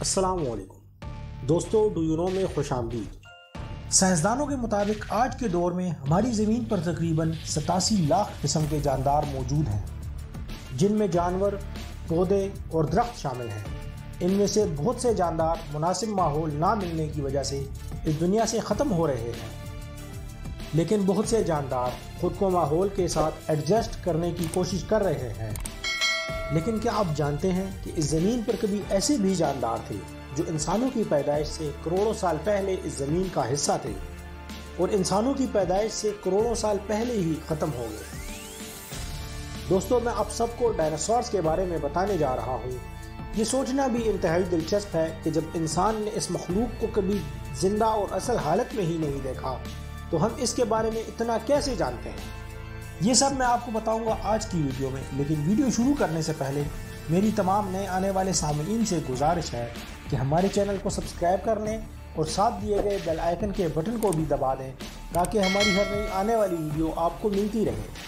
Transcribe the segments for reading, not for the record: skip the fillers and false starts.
अस्सलाम वालेकुम दोस्तों, डू यू नो में खुश आमदीद। साइंसदानों के मुताबिक आज के दौर में हमारी ज़मीन पर तकरीबन 87 लाख किस्म के जानदार मौजूद हैं, जिनमें जानवर, पौधे और दरख्त शामिल हैं। इनमें से बहुत से जानदार मुनासिब माहौल ना मिलने की वजह से इस दुनिया से ख़त्म हो रहे हैं, लेकिन बहुत से जानदार खुद को माहौल के साथ एडजस्ट करने की कोशिश कर रहे हैं। लेकिन क्या आप जानते हैं कि इस ज़मीन पर कभी ऐसे भी जानदार थे जो इंसानों की पैदाइश से करोड़ों साल पहले इस ज़मीन का हिस्सा थे और इंसानों की पैदाइश से करोड़ों साल पहले ही ख़त्म हो गए। दोस्तों, मैं आप सबको डायनासोर्स के बारे में बताने जा रहा हूँ। ये सोचना भी इंतहाई दिलचस्प है कि जब इंसान ने इस मखलूक को कभी जिंदा और असल हालत में ही नहीं देखा तो हम इसके बारे में इतना कैसे जानते हैं। ये सब मैं आपको बताऊंगा आज की वीडियो में, लेकिन वीडियो शुरू करने से पहले मेरी तमाम नए आने वाले सामीन से गुजारिश है कि हमारे चैनल को सब्सक्राइब कर लें और साथ दिए गए बेल आइकन के बटन को भी दबा दें ताकि हमारी हर नई आने वाली वीडियो आपको मिलती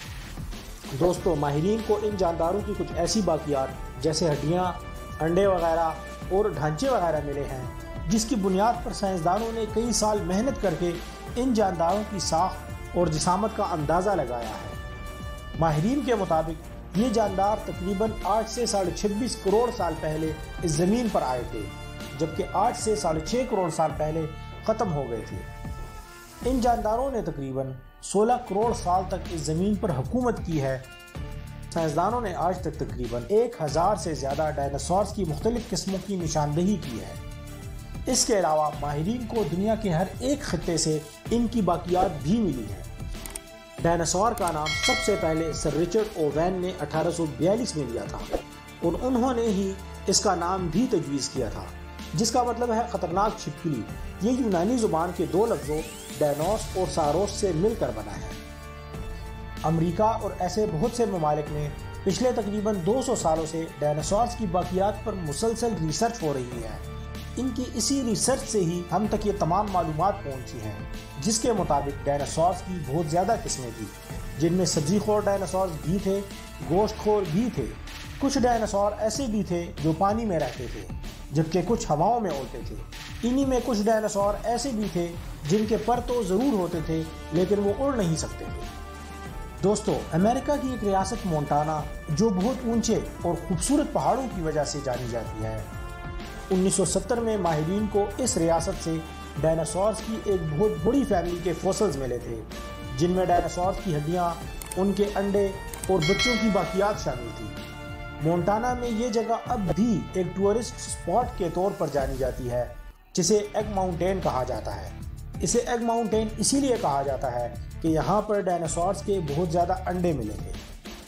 रहे। दोस्तों, माहिरीन को इन जानदारों की कुछ ऐसी बाकियात जैसे हड्डियाँ, अंडे वगैरह और ढांचे वगैरह मिले हैं, जिसकी बुनियाद पर साइंसदानों ने कई साल मेहनत करके इन जानदारों की साख और जिसामत का अंदाज़ा लगाया है। माहिरीन के मुताबिक ये जानदार तकरीबन 8 से 26.5 करोड़ साल पहले इस ज़मीन पर आए थे, जबकि 8 से 6.5 करोड़ साल पहले ख़त्म हो गए थे। इन जानदारों ने तकरीबन 16 करोड़ साल तक इस ज़मीन पर हुकूमत की है। साइंसदानों ने आज तक तकरीबन 1000 से ज़्यादा डायनासोर्स की मुख्तलिफ किस्मों की निशानदेही की है। इसके अलावा माहिरीन को दुनिया के हर एक खित्ते से इनकी बाकियात भी मिली है। डायनासोर का नाम सबसे पहले सर रिचर्ड ओवेन ने 1842 में लिया था और उन्होंने ही इसका नाम भी तजवीज़ किया था, जिसका मतलब है खतरनाक छिपकली। ये यूनानी जुबान के दो लफ्ज़ों डायनोस और सारोस से मिलकर बना है। अमेरिका और ऐसे बहुत से ममालिक में पिछले तकरीबन 200 सालों से डायनासोर्स की बाकियात पर मुसलसल रिसर्च हो रही है। इनकी इसी रिसर्च से ही हम तक ये तमाम मालूमात पहुंची हैं, जिसके मुताबिक डायनासोर्स की बहुत ज़्यादा किस्में थी, जिनमें सब्ज़ीखोर डायनासोर्स भी थे, गोश्तखोर भी थे। कुछ डायनासोर ऐसे भी थे जो पानी में रहते थे, जबकि कुछ हवाओं में उड़ते थे। इन्हीं में कुछ डायनासोर ऐसे भी थे जिनके पर तो ज़रूर होते थे, लेकिन वो उड़ नहीं सकते थे। दोस्तों, अमेरिका की एक रियासत मोंटाना, जो बहुत ऊंचे और खूबसूरत पहाड़ों की वजह से जानी जाती है, 1970 में माहिरीन को इस रियासत से डायनासोर्स की एक बहुत बड़ी फैमिली के फॉसिल्स मिले थे, जिनमें डायनासोर्स की हड्डियाँ, उनके अंडे और बच्चों की बाकियात शामिल थी। मोंटाना में ये जगह अब भी एक टूरिस्ट स्पॉट के तौर पर जानी जाती है, जिसे एग माउंटेन कहा जाता है। इसे एग माउंटेन इसीलिए कहा जाता है कि यहाँ पर डायनासोर्स के बहुत ज़्यादा अंडे मिले थे।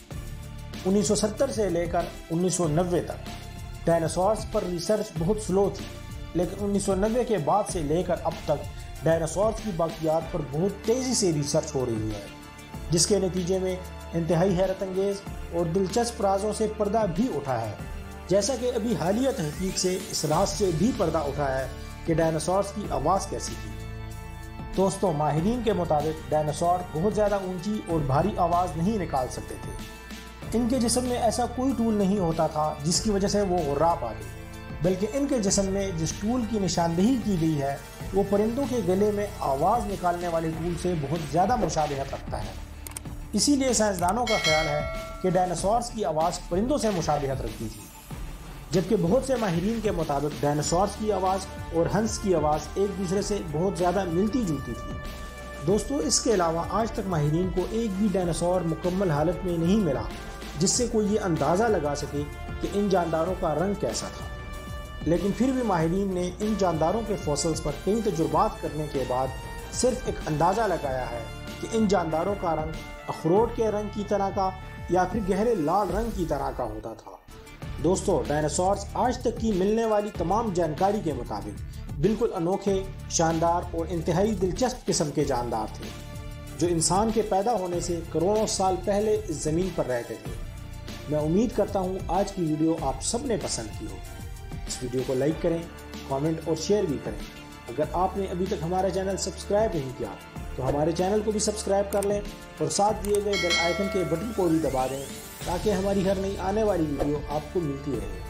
1970 से लेकर 1990 तक डायनासोर्स पर रिसर्च बहुत स्लो थी, लेकिन 1990 के बाद से लेकर अब तक डायनासोर्स की बाकियात पर बहुत तेज़ी से रिसर्च हो रही है, जिसके नतीजे में इंतहाई हैरत अंगेज़ और दिलचस्प राजों से पर्दा भी उठा है। जैसा कि अभी हालिया तहकीक से इस राज से भी पर्दा उठा है कि डायनासोर्स की आवाज़ कैसी थी। दोस्तों, माहिरीन के मुताबिक डायनासोर बहुत ज़्यादा ऊंची और भारी आवाज़ नहीं निकाल सकते थे। इनके जिस्म में ऐसा कोई टूल नहीं होता था जिसकी वजह से वो गुर्रा पा गए, बल्कि इनके जिस्म में जिस टूल की निशानदेही की गई है वो परिंदों के गले में आवाज़ निकालने वाले टूल से बहुत ज़्यादा मुशाबहत रखता है। इसीलिए साइंसदानों का ख्याल है कि डायनासोर्स की आवाज़ परिंदों से मुशाबहत रखती थी, जबकि बहुत से माहिरीन के मुताबिक डायनासोर्स की आवाज़ और हंस की आवाज़ एक दूसरे से बहुत ज़्यादा मिलती जुलती थी। दोस्तों, इसके अलावा आज तक माहिरीन को एक भी डायनासोर मुकम्मल हालत में नहीं मिला जिससे कोई ये अंदाज़ा लगा सके कि इन जानदारों का रंग कैसा था। लेकिन फिर भी माहिरीन ने इन जानदारों के फॉसिल्स पर कई तजुर्बात करने के बाद सिर्फ एक अंदाज़ा लगाया है कि इन जानदारों का रंग अखरोट के रंग की तरह का या फिर गहरे लाल रंग की तरह का होता था। दोस्तों, डायनासोर्स आज तक की मिलने वाली तमाम जानकारी के मुताबिक बिल्कुल अनोखे, शानदार और इंतहाई दिलचस्प किस्म के जानदार थे, जो इंसान के पैदा होने से करोड़ों साल पहले इस ज़मीन पर रहते थे। मैं उम्मीद करता हूँ आज की वीडियो आप सब ने पसंद की हो। इस वीडियो को लाइक करें, कमेंट और शेयर भी करें। अगर आपने अभी तक हमारा चैनल सब्सक्राइब नहीं किया तो हमारे चैनल को भी सब्सक्राइब कर लें और साथ दिए गए बेल आइकन के बटन को भी दबा दें ताकि हमारी हर नई आने वाली वीडियो आपको मिलती रहे।